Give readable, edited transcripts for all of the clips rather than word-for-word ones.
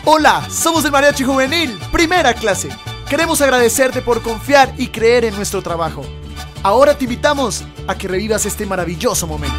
Hola, somos el Mariachi Juvenil, primera clase. Queremos agradecerte por confiar y creer en nuestro trabajo. Ahora te invitamos a que revivas este maravilloso momento.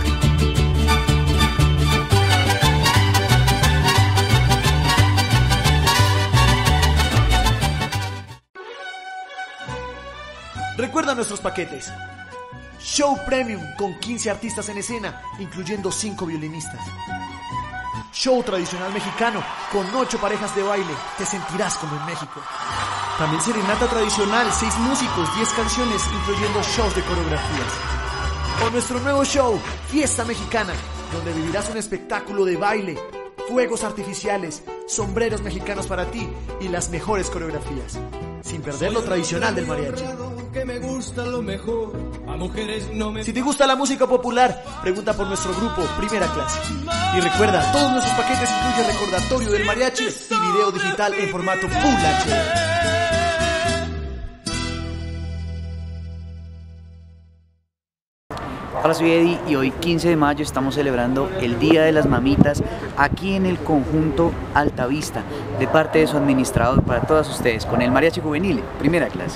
Recuerda nuestros paquetes. Show Premium con 15 artistas en escena, incluyendo 5 violinistas. Show tradicional mexicano con 8 parejas de baile, te sentirás como en México. También serenata tradicional, 6 músicos, 10 canciones, incluyendo shows de coreografías. O nuestro nuevo show, Fiesta Mexicana, donde vivirás un espectáculo de baile, fuegos artificiales, sombreros mexicanos para ti y las mejores coreografías, sin perder lo tradicional del mariachi. Si te gusta la música popular, pregunta por nuestro grupo Primera Clase. Y recuerda, todos nuestros paquetes incluyen recordatorio del mariachi y video digital en formato Full HD. Hola, soy Eddie y hoy 15 de mayo estamos celebrando el Día de las Mamitas aquí en el conjunto Altavista de parte de su administrador para todas ustedes con el Mariachi Juvenil, Primera Clase.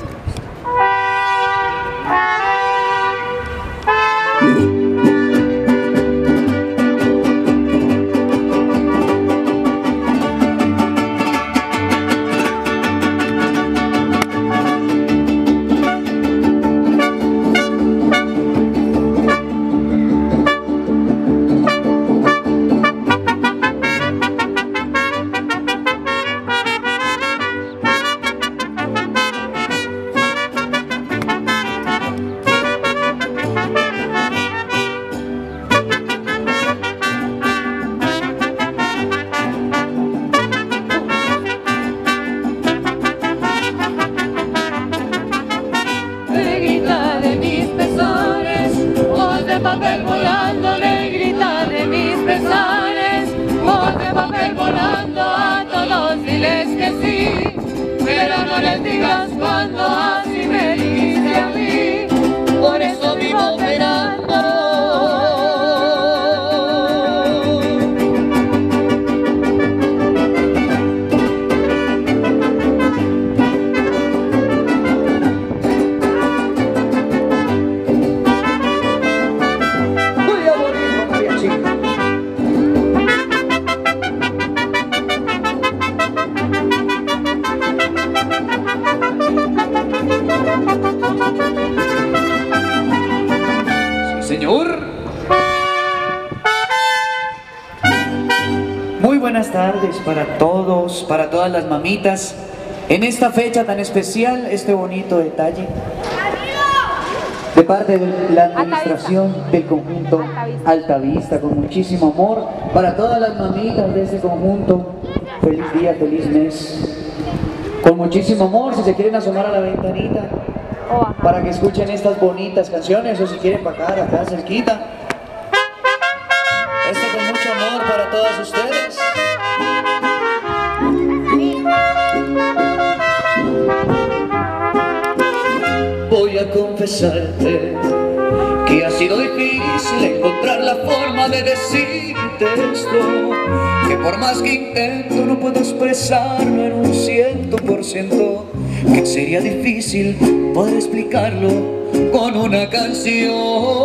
No les digas cuando así me dijiste a mí, por eso vivo esperando. Voy a morir con mariachi. Señor. Muy buenas tardes para todos, para todas las mamitas. En esta fecha tan especial, este bonito detalle de parte de la administración del conjunto Altavista, con muchísimo amor para todas las mamitas de este conjunto. Feliz día, feliz mes. Con muchísimo amor, si se quieren asomar a la ventanita para que escuchen estas bonitas canciones, o si quieren bajar acá cerquita. Esto con mucho amor para todas ustedes. Voy a confesarte que ha sido difícil encontrar la forma de decirte esto, que por más que intento no puedo expresarlo en un 100%, que sería difícil poder explicarlo con una canción.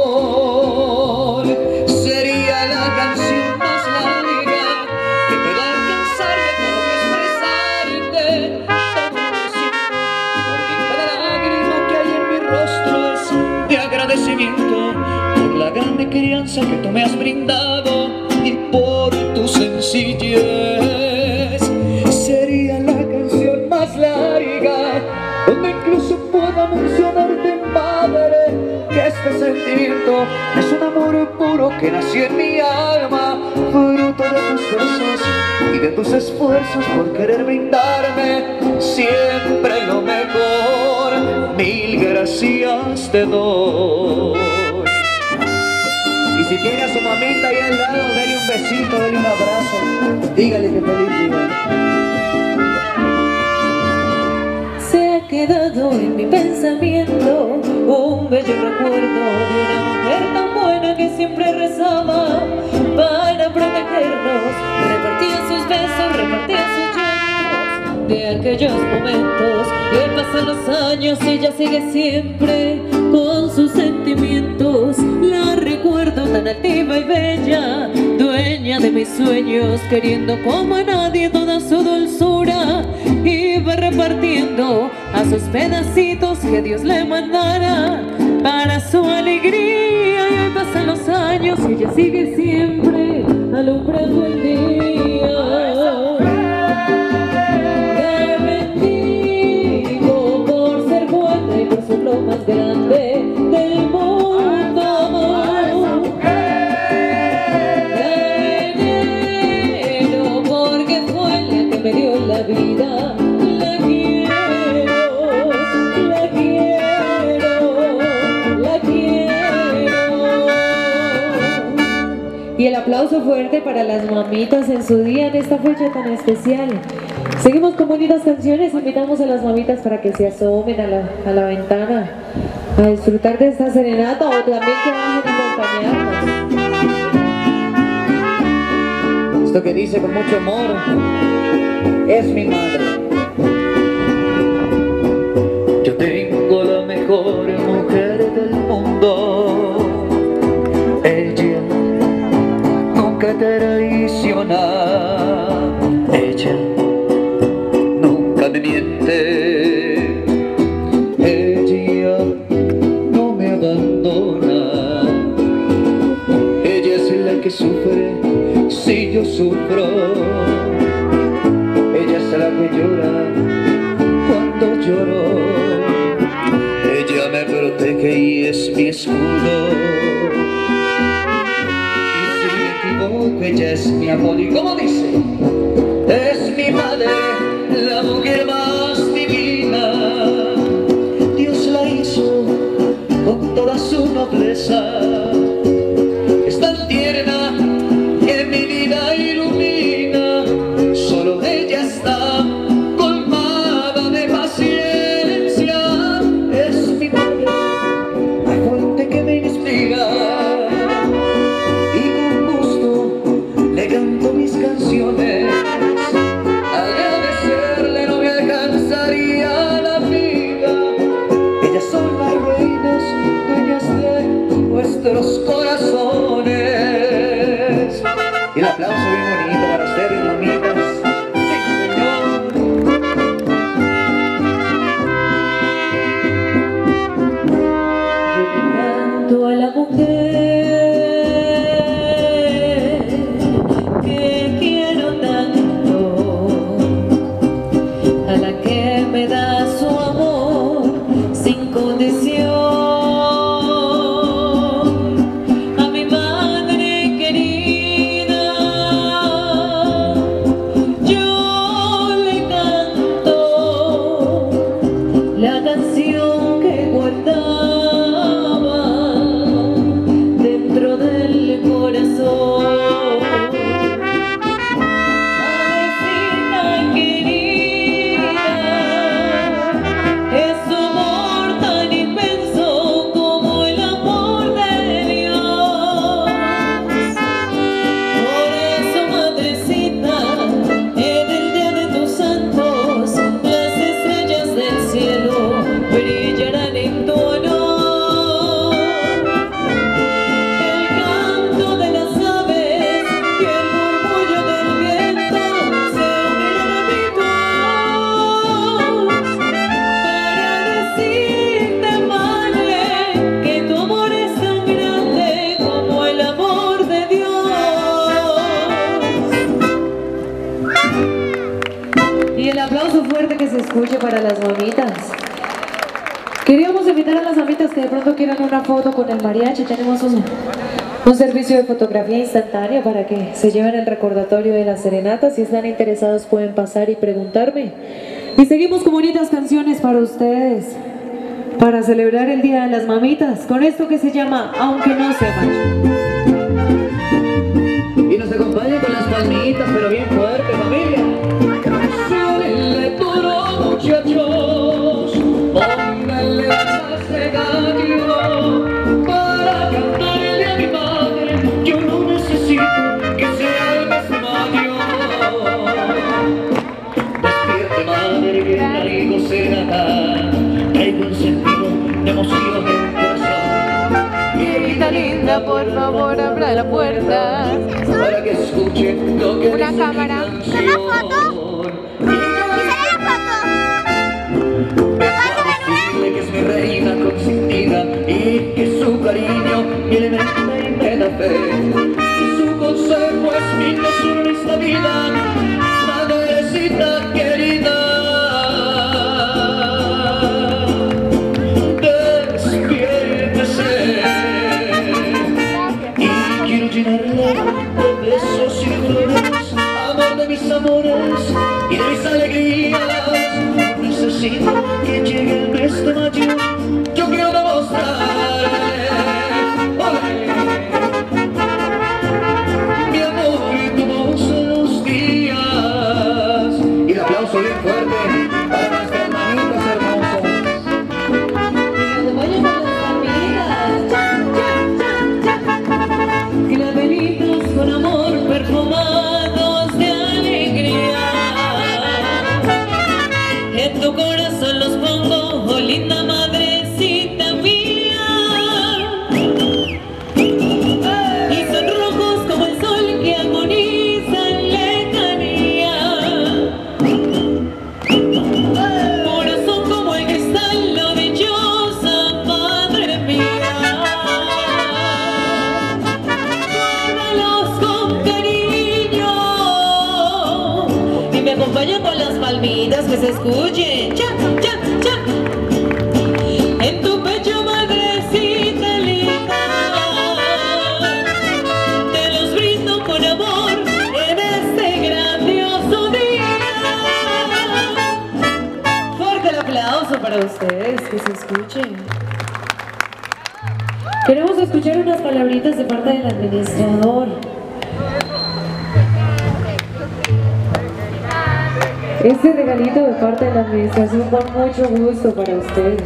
Sería la canción más larga que pueda alcanzarme para expresarte todo lo que siento, porque en cada lágrima que hay en mi rostro es de agradecimiento por la grande crianza que tú me has brindado y por tu sencillez. Sería la canción más larga donde incluso pueda mencionarte, madre, que este sentimiento es un amor puro que nació en mi alma, fruto de tus besos y de tus esfuerzos por querer brindarme siempre lo mejor. Mil gracias te doy. Y si tiene a su mamita ahí al lado, dale un besito, dale un abrazo, dígale que feliz día. Se ha quedado en mi pensamiento un bello recuerdo de una mujer tan buena que siempre rezaba para para protegernos, repartía sus besos, repartía sus llantos de aquellos momentos. Y pasan los años y ella sigue siempre con sus sentimientos. La recuerdo tan altiva y bella, dueña de mis sueños, queriendo como a nadie toda su dulzura. Iba repartiendo a sus pedacitos que Dios le mandara para su alegría. Y hoy pasan los años y ella sigue siempre alumbrando el día. Te bendigo por ser buena y por ser lo más grande del mundo. La venero porque fue la que me dio la vida. La quiero, la quiero, la quiero. Y el aplauso fuerte para las mamitas en su día, en esta fecha tan especial. Seguimos con bonitas canciones, invitamos a las mamitas para que se asomen a la ventana a disfrutar de esta serenata, o también que vayan a acompañarnos. Esto que dice con mucho amor es mi madre. Yo tengo la mejor mujer del mundo. Ella nunca traiciona. Ella nunca me miente. Ella no me abandona. Ella es la que sufre si yo sufro. Ella es la que llora cuando lloro. Ella me protege y es mi escudo. Y si me equivoco, ella es mi amor. ¿Y como dice? Es mi madre, la mujer más divina. Dios la hizo con toda su nobleza. Es tan tierna que mi vida ilumina. Solo ella está colmada de paciencia. Es mi madre, la fuente que me inspira. Y con gusto le canto mis canciones. Agradecerle no me alcanzaría la vida. Ellas son las reinas, dueñas de nuestros corazones. Y el aplauso bien bonito para ustedes, mamitas. Sí, señor. Yo le canto a la mujer que quiero tanto, a la que me da su amor sin condición, a mi madre querida. Yo le canto la canción que guardaba dentro del corazón. Mamacita querida, es su amor tan inmenso como el amor de Dios. Por eso, madrecita, en el día de tus santos, las estrellas del cielo brillarán en tu honor. El canto de las aves y el murmullo del viento se unirán a mi voz para decirte, madre, que tu amor es tan grande como el amor de Dios. Y el aplauso fuerte que se escuche para las mamitas. Queríamos invitar a las mamitas que de pronto quieran una foto con el mariachi. Tenemos un servicio de fotografía instantánea para que se lleven el recordatorio de las serenatas. Si están interesados pueden pasar y preguntarme. Y seguimos con bonitas canciones para ustedes, para celebrar el Día de las Mamitas, con esto que se llama Aunque no se vaya. Y nos acompaña con las palmitas, pero bien fuerte, familia. Súbenle duro, muchachos, pónganle más regaño para cantarle a mi madre. Yo no necesito que Hola, por favor, abra la puerta. Para que escuchen lo que Una cámara. ¿Una foto? ¿Y sale la foto? decirle que es mi reina consentida y que su cariño me alimenta y me da fe. Su consejo es mi tesoro en esta vida, madrecita querida. Despiértese y quiero llenarle de besos y de flores, amor de mis amores y de mis alegrías. Necesito que llegue el mes de mayo, yo quiero demostrarle mi amor todos los días. Y el aplauso bien fuerte para nuestras hermanitas hermosas. Vaya con las familias, clavelitos con amor perfumados de alegría. En tu corazón los pongo, oh linda madrecita mía. Y son rojos como el sol que agoniza en lejanía. Puros son como el cristal, lo dichosa madre mía. Guárdalos con cariño y me acompaña con las palmitas que se escuchen. Cha, cha, cha. En tu pecho, madrecita linda, te los brindo con amor en este grandioso día. Fuerte el aplauso para ustedes, que se escuchen. Queremos escuchar unas palabritas de parte del administrador. Este regalito de parte de la administración con mucho gusto para ustedes.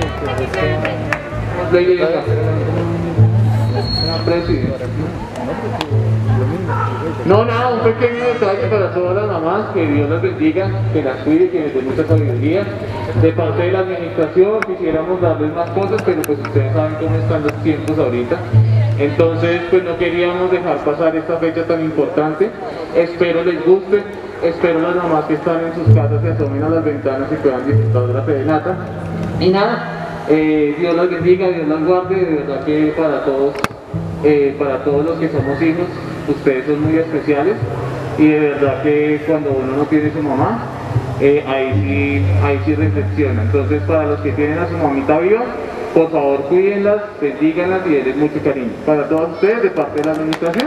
No, nada, un pequeño detalle para todas las mamás, que Dios las bendiga, que las cuide, que les dé mucha sabiduría. De parte de la administración quisiéramos darles más cosas, pero pues ustedes saben cómo están los tiempos ahorita. Entonces pues no queríamos dejar pasar esta fecha tan importante. Espero les guste, espero las mamás que están en sus casas se asomen a las ventanas y puedan disfrutar de la serenata. Y nada, Dios las bendiga, Dios las guarde, de verdad que para todos los que somos hijos, ustedes son muy especiales y de verdad que cuando uno no tiene su mamá, ahí sí reflexiona. Entonces para los que tienen a su mamita viva, por favor cuídenlas, bendíganlas y denles mucho cariño. Para todos ustedes, de parte de la administración.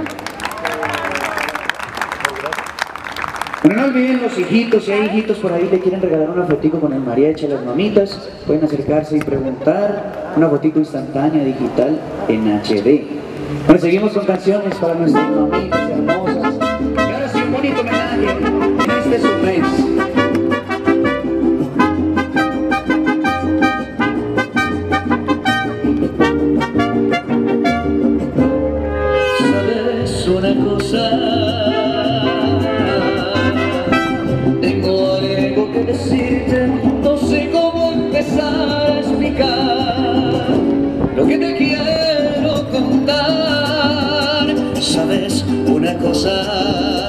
Bueno, no olviden los hijitos, si hay hijitos por ahí le quieren regalar una fotico con el mariachi a las mamitas, pueden acercarse y preguntar, una fotico instantánea digital en HD. Bueno, seguimos con canciones para nuestras mamitas hermosas. Y ahora sí, un bonito homenaje en este su mes. ¿Sabes una cosa? Tengo algo que decirte, no sé cómo empezar a explicar lo que te quiero contar. ¿Sabes una cosa?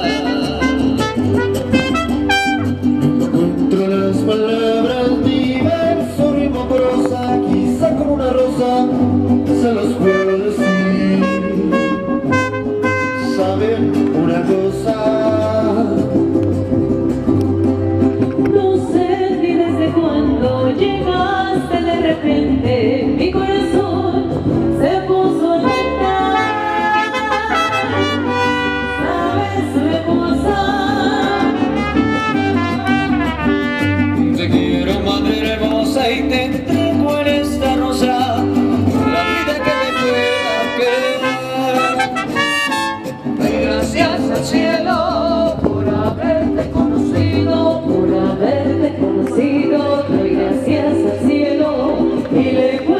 No encuentro las palabras, mi verso ritmo prosa, quizá con una rosa se los puedo decir. ¿Saben una cosa? No sé ni desde cuándo llegaste de repente, mi corazón se puso a latir. ¿Sabes una cosa? Te quiero, madre hermosa, y te entrego en esta rosa la vida que me pueda quedar. Doy gracias al cielo por haberte conocido, Por haberte conocido, doy gracias al cielo y le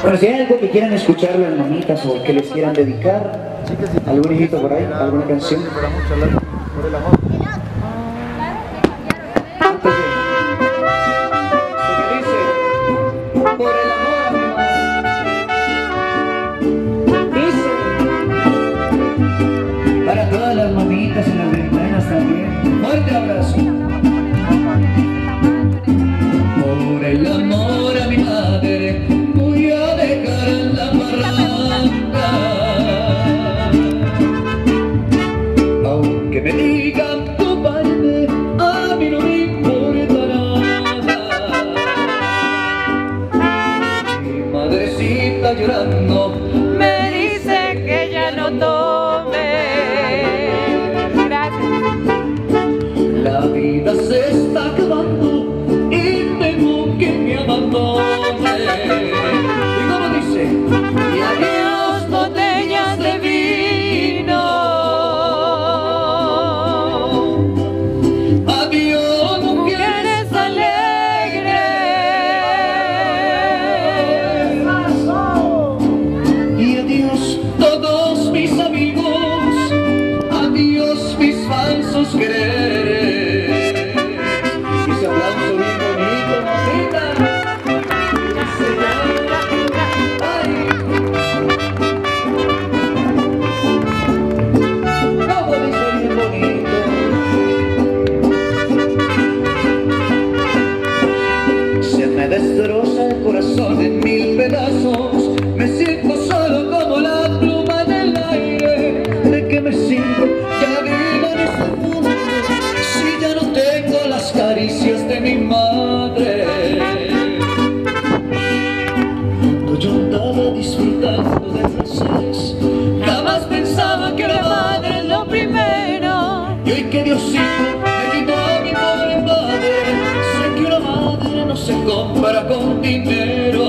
Bueno, si hay algo que quieran escuchar las mamitas o que les quieran dedicar, algún hijito por ahí, alguna canción. Antes de... Lo que dice, por el amor a mi madre. Dice, para todas las mamitas y las ventanas también. Fuerte abrazo. Por el amor a mi madre voy a dejar la parranda, aunque me digan tu padre, a mí no me importa nada. Mi madrecita llorando Me dice que ya no tome. Gracias. la vida se está acabando y tengo que me abandone. Y como dice, y adiós Botellas de vino. adiós Mujeres alegres. y adiós todos mis amigos, adiós mis falsos quereres. Y ese aplauso bien bonito, mamita. Ay. Como dice bien bonito. Se me destroza el corazón en mil pedazos, me siento solo como la pluma del aire. ¿De qué me sirve ya viva en este mundo si ya no tengo las caricias de mi madre? Cuando yo andaba disfrutando de placeres, jamás pensaba que la madre es lo primero. Y hoy que Diosito me quitó a mi pobre madre, sé que una madre no se compara con dinero.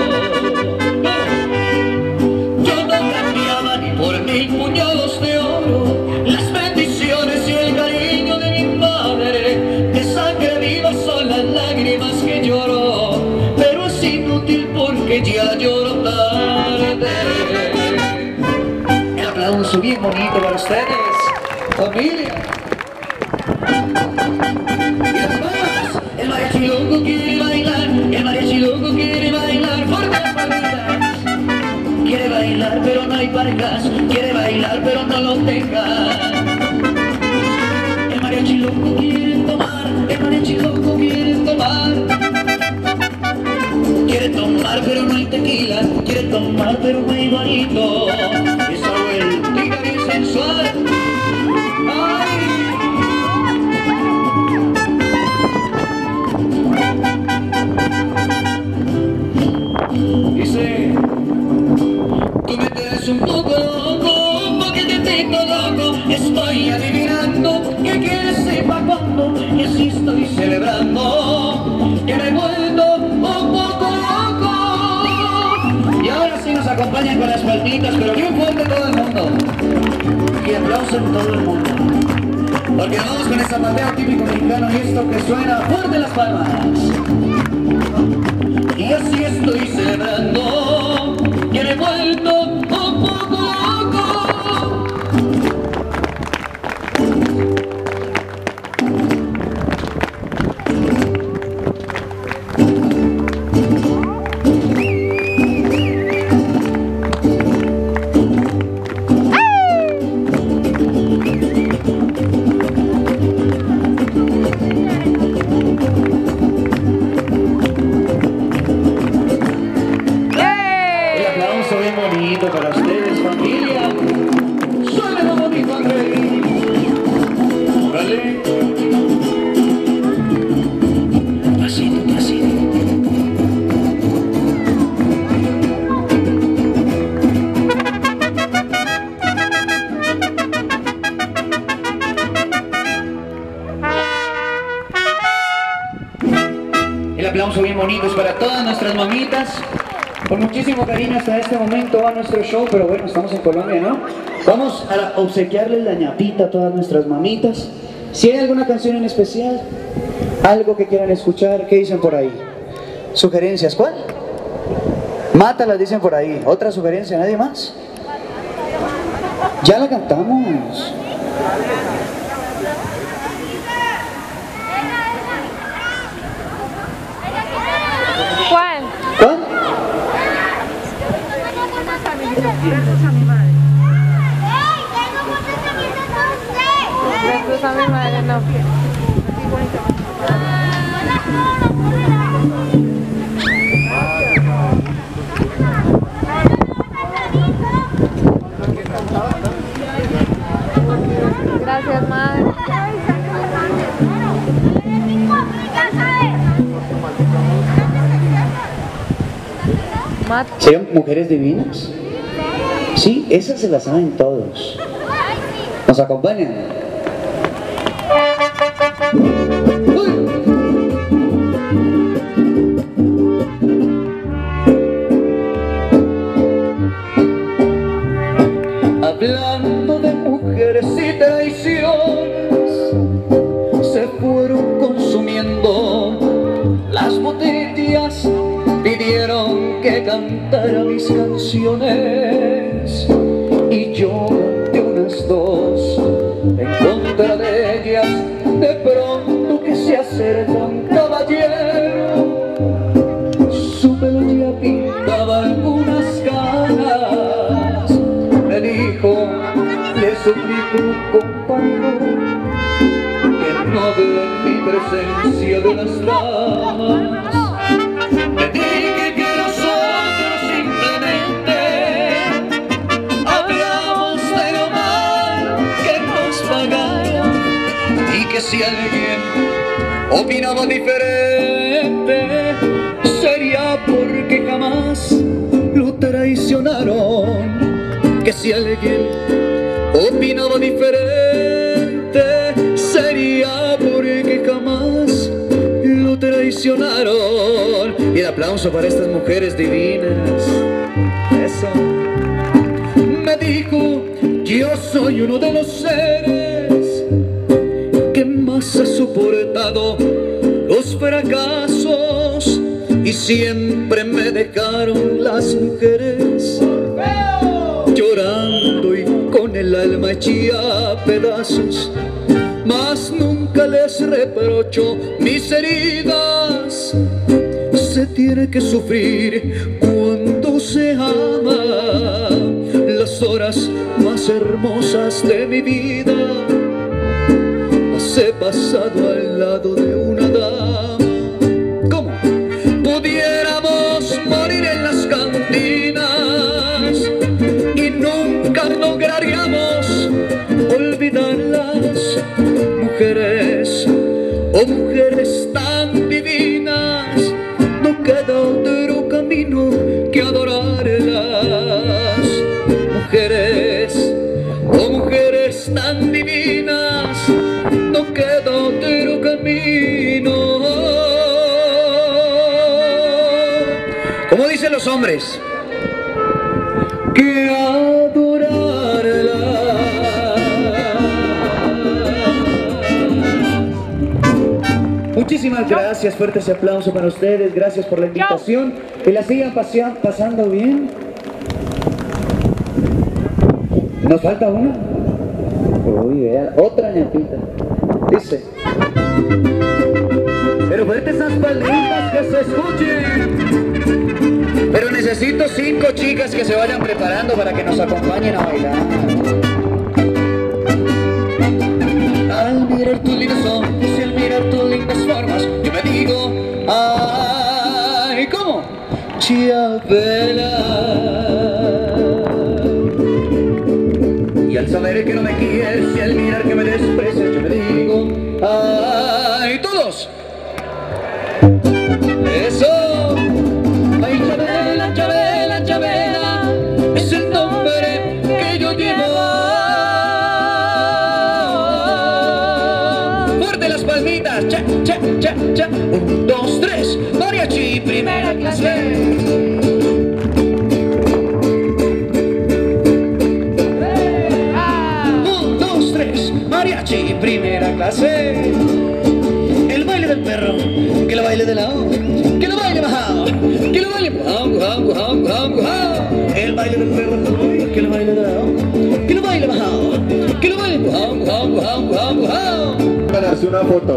Yo no cambiaba ni por 1000 puñados de oro las bendiciones y el cariño de mi madre. De sangre viva son las lágrimas que lloro, pero es inútil porque ya lloro tarde. El aplauso bien bonito para ustedes, familia. Y además, el mariachi loco quiere bailar, el mariachi loco quiere bailar, fuerte las palmitas. Quiere bailar pero no hay parejas, quiere bailar pero no lo dejan. El mariachi loco quiere tomar, el mariachi loco quiere tomar. Quiere tomar pero no hay tequila, quiere tomar pero no hay bonito. Esa vueltita bien sensual. Ay. Dice, tú me traes un poco loco, un poquitito loco. Estoy adivinando que quieres y pa' cuándo, y así estoy celebrando que me he vuelto un poco loco. Y ahora sí nos acompañan con las palmitas, pero bien fuerte todo el mundo. Y aplauso en todo el mundo. Porque vamos con ese mateo típico mexicano y esto que suena fuerte las palmas. Y así estoy celebrando que me he vuelto un poco loco. Bien bonito para ustedes, familia. Suena muy bonito, Andrés. Órale. Pasito, pasito. El aplauso bien bonito es para todas nuestras mamitas. Con muchísimo cariño hasta este momento va nuestro show, pero bueno, estamos en Colombia, ¿no? Vamos a obsequiarles la ñapita a todas nuestras mamitas. Si hay alguna canción en especial, algo que quieran escuchar, ¿qué dicen por ahí? ¿Sugerencias? ¿Cuál? Mátalas, dicen por ahí. ¿Otra sugerencia? ¿Nadie más? Ya la cantamos. ¿Cuál? ¿Cuál? Besos a mi madre, no. Gracias, madre. ¿Serían mujeres divinas? Sí, esas se las saben todos. ¿Nos acompañan? Hablando de mujeres y traiciones, se fueron consumiendo las botellas, pidieron que cantara mis canciones, y yo de unas dos en contra de ellas, de pronto que se acerca un caballero, su pelo ya pintaba algunas canas, me dijo, le suplico compañero, que no hable en mi presencia de las damas. Me dije que nosotros simplemente hablamos de lo mal que nos pagaron, y que si alguien opinaba diferente sería porque jamás lo traicionaron. Que si alguien opinaba diferente sería porque jamás lo traicionaron. Y el aplauso para estas mujeres divinas. Eso. Me dijo, yo soy uno de los seres que más ha soportado los fracasos, y siempre me dejaron las mujeres llorando y con el alma hecha a pedazos, mas nunca les reprocho mis heridas. Se tiene que sufrir cuando se ama. Las horas más hermosas de mi vida las he pasado al lado de una dama. ¿Cómo? Pudiéramos morir en las cantinas y nunca lograríamos olvidarlas. Mujeres, oh mujeres tan divinas, no queda otro camino que adorarlas. Mujeres, oh mujeres tan divinas, no queda otro camino. Como dicen los hombres, que adorarla. Muchísimas gracias, fuerte ese aplauso para ustedes, gracias por la invitación, que la sigan pasando bien. ¿Nos falta una? Uy, vea, otra ñapita. Dice, pero fuerte esas palmitas que se escuchen. Pero necesito 5 chicas que se vayan preparando para que nos acompañen a bailar. Al mirar tus lindos ojos y al mirar tus lindas formas, yo me digo, ay, ¿cómo? Chiabela. Y al saber que no me quieres y al mirar que me desprecias, yo me digo, ay, todos. Eso. Ay, Chabela, Chabela, Chabela, es el nombre que yo llevo. Fuerte las palmitas, cha, cha, cha, cha. 1, 2, 3, mariachi, primera clase. 1, 2, 3, mariachi, primera clase. El baile del perro, que lo baile de la O, que lo baile bajado, que lo baile, el baile del perro, que lo baile dorado, que lo baile bajado, que lo baile Ganarse una foto.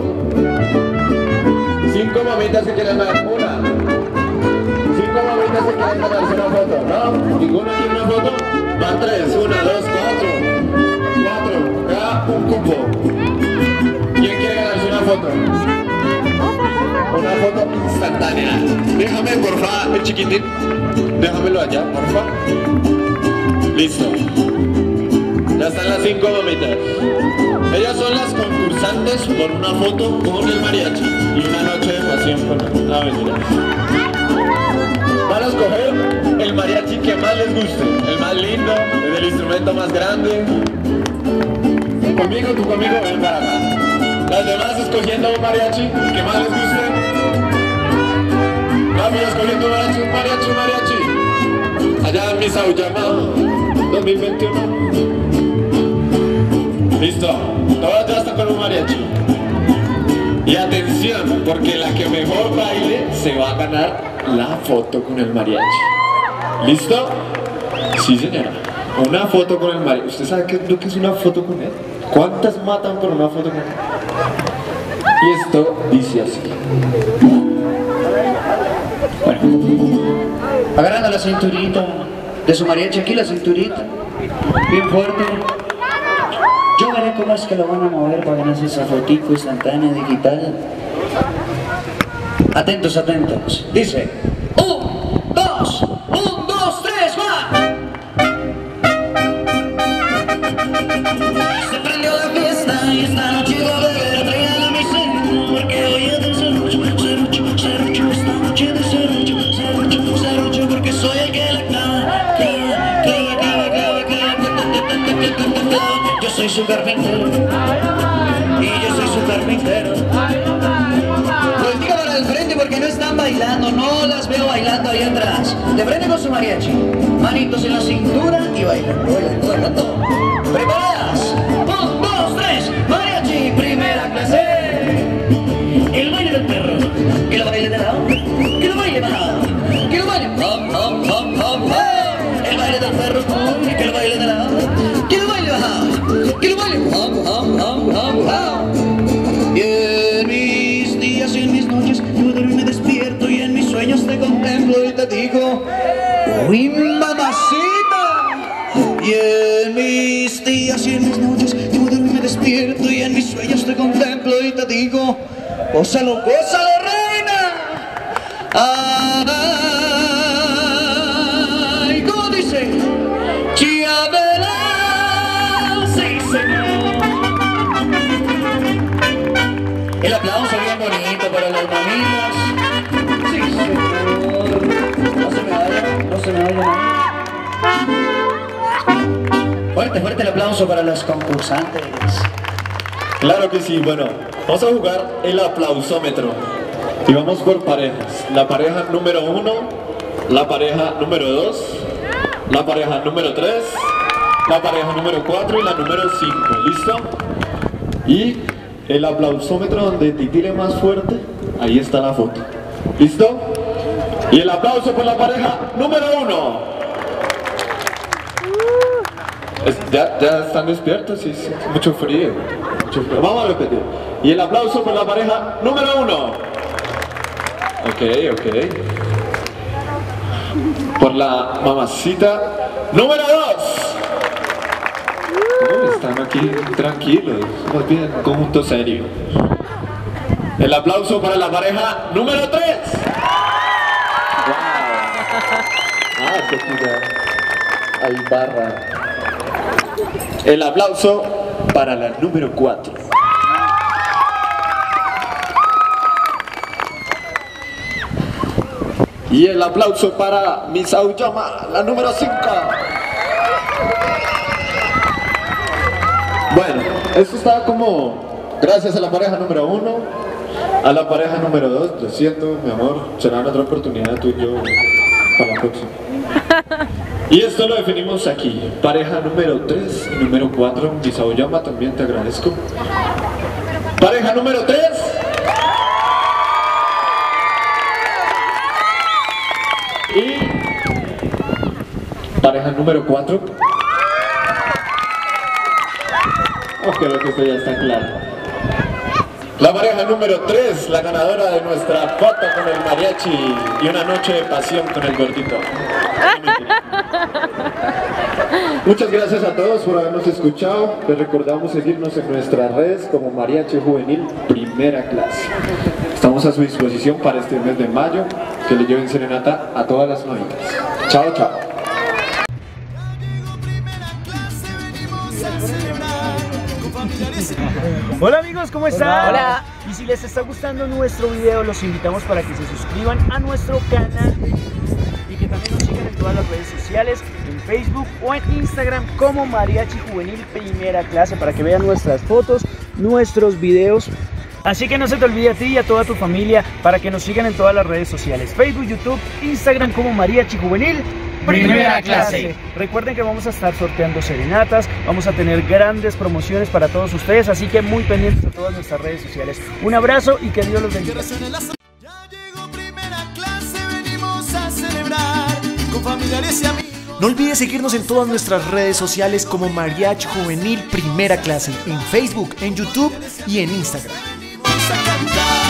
5 mamitas que quieren dar una. 5 mamitas que quieren ganarse una foto. ¿No? ¿Ninguna quiere una foto? Van 3, 1, 2, 4. 4, cada un cupo. ¿Quién quiere ganarse una foto? Una foto instantánea. Déjame, porfa, el chiquitín. Déjamelo allá, porfa. Listo. Ya están las 5 mamitas. Ellas son las concursantes por una foto con el mariachi y una noche de pasión con la aventura. Van a escoger el mariachi que más les guste, el más lindo, el instrumento más grande. Conmigo, tú conmigo, ven para acá. Las demás escogiendo un mariachi que más les guste. Vamos escogiendo un mariachi. Allá en mi Sauyama 2021. Listo, todas ya están con un mariachi. Y atención, porque la que mejor baile se va a ganar la foto con el mariachi. ¿Listo? Sí, señora. Una foto con el mariachi. ¿Usted sabe qué es lo que es una foto con él? ¿Cuántas matan por una foto con él? Y esto dice así. Bueno, agarrando la cinturita de su mariachi, aquí la cinturita, bien fuerte. Yo veré cómo es que lo van a mover para ganarse esa fotico instantánea digital. Atentos, atentos. Dice 1, 2, 1, 2, 3, va. Se prendió la fiesta y esta noche va a beber. Traigan a mi señor, porque hoy es del serrucho. Esta noche de serrucho, porque soy el que la clava. Yo soy su carpintero y yo soy su carpintero. Voltea para el frente porque no están bailando, no las veo bailando ahí atrás. De frente con su mariachi, manitos en la cintura y bailando. ¿Preparadas? 1, 2, 3, mariachi, primera clase. El baile del perro, que lo baile de lado, que lo baile bajado, que lo baile el baile del perro, que lo baile de lado, que lo baile bajado, que lo baile Y en mis días y en mis noches yo duermo y me despierto y en mis sueños te contemplo y te digo, uy, mamacita. Y en mis días y en mis noches yo duermo y me despierto y en mis sueños te contemplo y te digo, gózalo, gózalo, reina. Ay, ¿cómo dice? Chiavela, sí, señor. El aplauso bien bonito para las mamitas. Sí, señor. No se me vayan. Fuerte, fuerte el aplauso para los concursantes. Claro que sí, bueno, vamos a jugar el aplausómetro. Y vamos por parejas. La pareja número 1, la pareja número 2, la pareja número 3, la pareja número 4 y la número 5. ¿Listo? Y el aplausómetro donde titile más fuerte, ahí está la foto. ¿Listo? Y el aplauso por la pareja número 1. Ya están despiertos, sí, sí, mucho frío. Vamos a repetir. Y el aplauso por la pareja número 1. Ok. Por la mamacita número 2. ¿Cómo están aquí tranquilos? Más bien, conjunto serio. El aplauso para la pareja número 3. Wow. Hay barra. El aplauso para la número 4. Y el aplauso para mi Sauyama, la número 5. Bueno, esto está como gracias a la pareja número 1, a la pareja número 2. Lo siento, mi amor, será otra oportunidad tú y yo para la próxima. Y esto lo definimos aquí. Pareja número 3 y número 4. Mi Sauyama, también te agradezco. Pareja número 3. Pareja número 4. Creo que esto ya está claro. La pareja número 3, la ganadora de nuestra foto con el mariachi y una noche de pasión con el gordito. Muchas gracias a todos por habernos escuchado. Les recordamos seguirnos en nuestras redes como Mariachi Juvenil Primera Clase. Estamos a su disposición para este mes de mayo, que le lleven serenata a todas las mamitas. Chao, chao. Hola amigos, ¿cómo están? Hola. Y si les está gustando nuestro video, los invitamos para que se suscriban a nuestro canal y que también nos sigan en todas las redes sociales, en Facebook o en Instagram como Mariachi Juvenil Primera Clase, para que vean nuestras fotos, nuestros videos. Así que no se te olvide a ti y a toda tu familia para que nos sigan en todas las redes sociales, Facebook, YouTube, Instagram como Mariachi Juvenil Primera Clase. Recuerden que vamos a estar sorteando serenatas, vamos a tener grandes promociones para todos ustedes, así que muy pendientes de todas nuestras redes sociales. Un abrazo y que Dios los bendiga. Ya llegó Primera Clase, venimos a celebrar con familiares y amigos. No olvides seguirnos en todas nuestras redes sociales como Mariachi Juvenil Primera Clase, en Facebook, en YouTube y en Instagram. Venimos a cantar.